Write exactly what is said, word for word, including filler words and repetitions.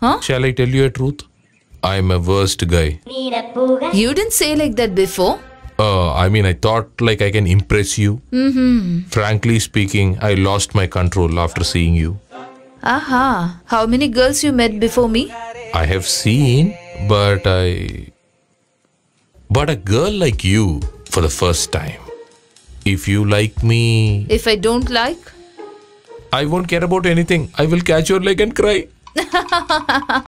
Huh? Shall I tell you a truth? I'm a worst guy. You didn't say like that before. Uh, I mean, I thought like I can impress you. Mm-hmm. Frankly speaking, I lost my control after seeing you. Aha. How many girls you met before me? I have seen, but I... But a girl like you for the first time. If you like me... If I don't like? I won't care about anything. I will catch your leg and cry.